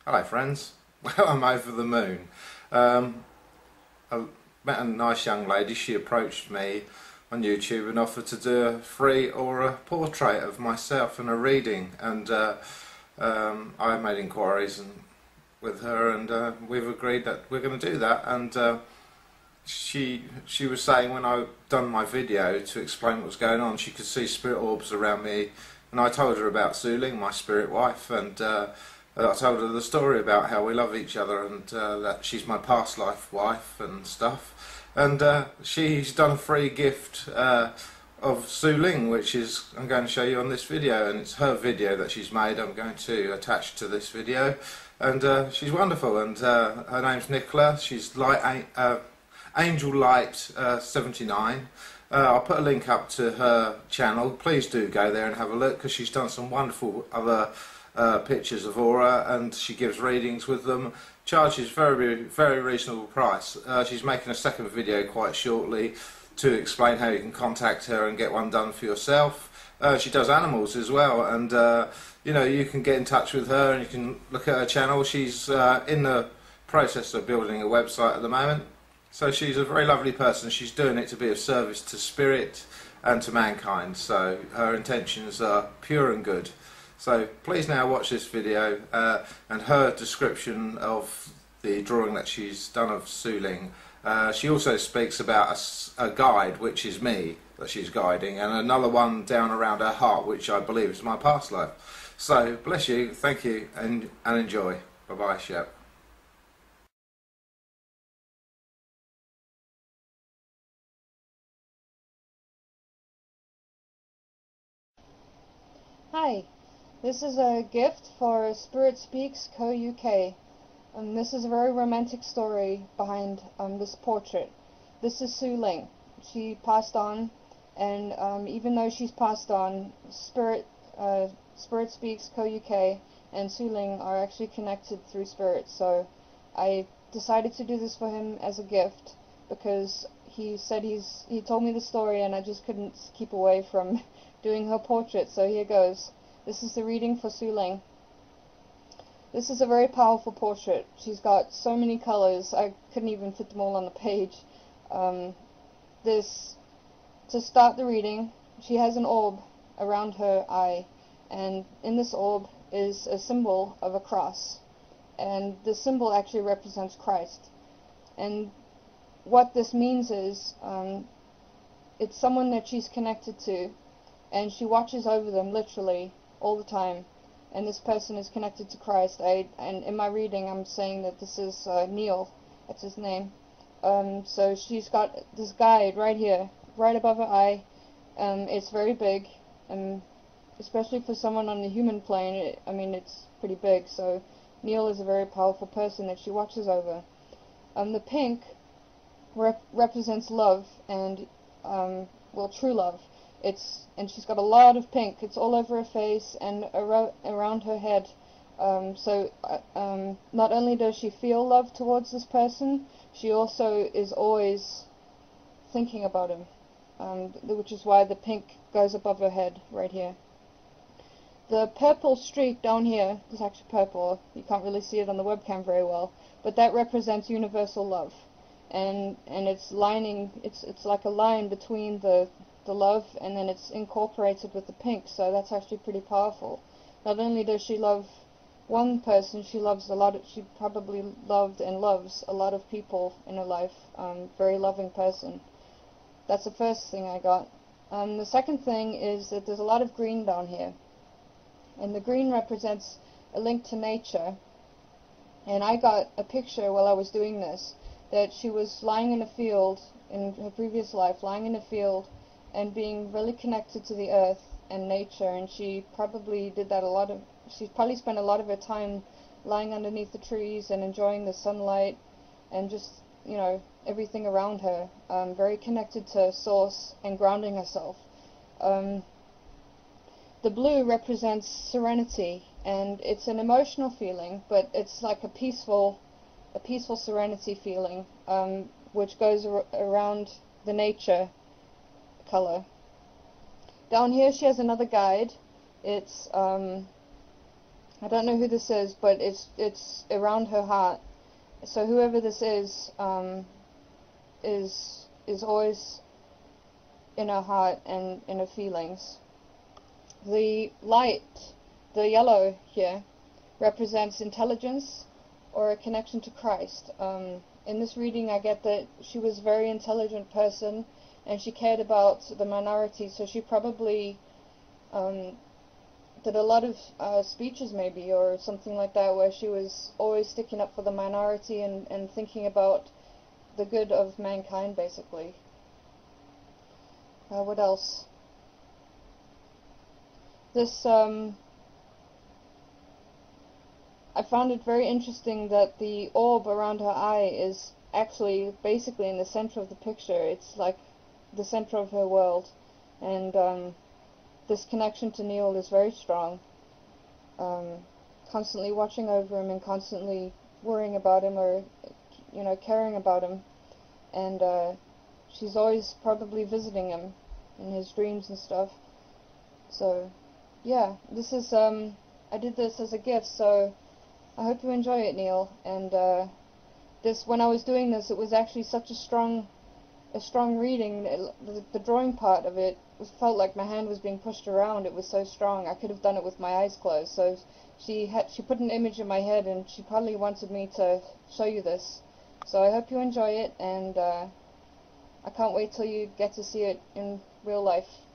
Hello friends. Well, I'm over the moon. I met a nice young lady. She approached me on YouTube and offered to do a free aura portrait of myself and a reading, and I made inquiries with her, and we've agreed that we're going to do that. And she was saying when I done my video to explain what was going on, she could see spirit orbs around me, and I told her about Ling, my spirit wife, and I told her the story about how we love each other, and that she's my past life wife and stuff. And she's done a free gift of Ling, which is I'm going to show you on this video, and it's her video that she's made. I'm going to attach to this video, and she's wonderful. And her name's Nicola. She's Angel Light 79. I'll put a link up to her channel. Please do go there and have a look, because she's done some wonderful other pictures of aura, and she gives readings with them. Charges very reasonable price. She's making a second video quite shortly to explain how you can contact her and get one done for yourself. She does animals as well, and you know, you can get in touch with her and you can look at her channel. She's in the process of building a website at the moment. So she's a very lovely person. She's doing it to be of service to spirit and to mankind. So her intentions are pure and good. So please now watch this video and her description of the drawing that she's done of Ling. She also speaks about a guide, which is me, that she's guiding, and another one down around her heart, which I believe is my past life. So bless you, thank you, and enjoy. Bye bye, Shep. Hi, this is a gift for Spirit Speaks Co UK. This is a very romantic story behind this portrait. This is Ling. She passed on, and even though she's passed on, Spirit Speaks Co UK and Ling are actually connected through spirit. So I decided to do this for him as a gift, because he said he told me the story and I just couldn't keep away from doing her portrait. So here goes. This is the reading for Ling. This is a very powerful portrait. She's got so many colors, I couldn't even fit them all on the page. To start the reading, she has an orb around her eye, and in this orb is a symbol of a cross, and the symbol actually represents Christ. And what this means is it's someone that she's connected to, and she watches over them literally all the time, and this person is connected to Christ. And in my reading I'm saying that this is Neil, that's his name. So she's got this guide right here, right above her eye. It's very big, especially for someone on the human plane. I mean, it's pretty big. So Neil is a very powerful person that she watches over. The pink represents love, and well, true love. And she's got a lot of pink. It's all over her face and around her head. So not only does she feel love towards this person, she also is always thinking about him, which is why the pink goes above her head right here. The purple streak down here is actually purple. You can't really see it on the webcam very well, but that represents universal love. And it's lining. It's like a line between the love, and then it's incorporated with the pink, so that's actually pretty powerful. Not only does she love one person, she probably loved and loves a lot of people in her life. Very loving person. That's the first thing I got. The second thing is that there's a lot of green down here, and the green represents a link to nature. And I got a picture while I was doing this, that she was lying in a field in her previous life, lying in a field and being really connected to the earth and nature, and she probably did that she probably spent a lot of her time lying underneath the trees and enjoying the sunlight and just, you know, everything around her, very connected to source and grounding herself. The blue represents serenity, and it's an emotional feeling, but it's like a peaceful serenity feeling, which goes around the nature color. Down here she has another guide. It's I don't know who this is, but it's around her heart. So whoever this is always in her heart and in her feelings. The light, the yellow here, represents intelligence or a connection to Christ. In this reading I get that she was a very intelligent person and she cared about the minority, so she probably did a lot of speeches maybe or something like that, where she was always sticking up for the minority and thinking about the good of mankind, basically. What else? This, I found it very interesting that the orb around her eye is actually basically in the center of the picture. It's like the center of her world, and this connection to Neil is very strong. Constantly watching over him and constantly worrying about him, or caring about him, and she's always probably visiting him in his dreams and stuff. So yeah, this is I did this as a gift, so I hope you enjoy it, Neil. And when I was doing this, it was actually such a strong reading. The drawing part of it felt like my hand was being pushed around. It was so strong. I could have done it with my eyes closed. So she put an image in my head, and she probably wanted me to show you this. So I hope you enjoy it, and I can't wait till you get to see it in real life.